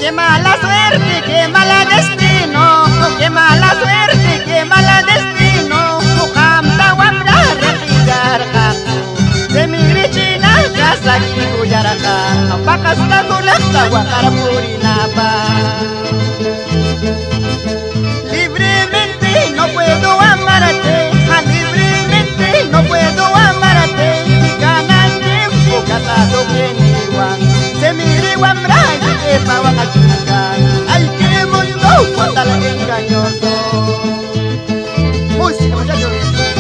Qué mala suerte, qué mala destino, qué mala suerte, qué mala destino. Muhamda wamra repigar kaku, semiri china kasaki kujaraka, pakas tagulah tawakar purinapa. Libremente no puedo amarte, libremente no puedo amarte. Ganante casado keniwan, semiri wamra bawa kachukan. Ay, qué mundo fatal engañoso. Música, muchachos.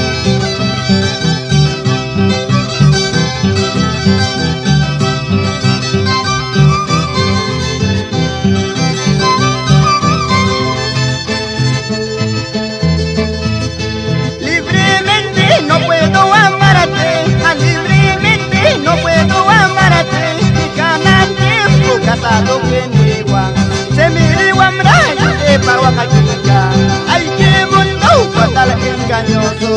Libremente no puedo amarte, libremente no puedo amarte. Ganante casado keniwan, semiri wamra bawa kachukan. Ay, qué mundo fatal engañoso.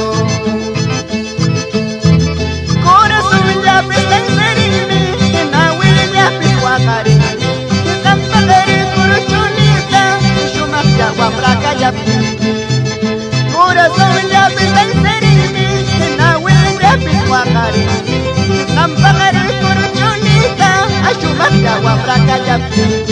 Corazón ya pesta en serimi, nawil ya piswa karimi. Kampagari kuruchunita, shumak ya wamra kaya piti. Corazón ya pesta en serimi, nawil ya piswa karimi. Kampagari kuruchunita, shumak ya wamra kaya piti.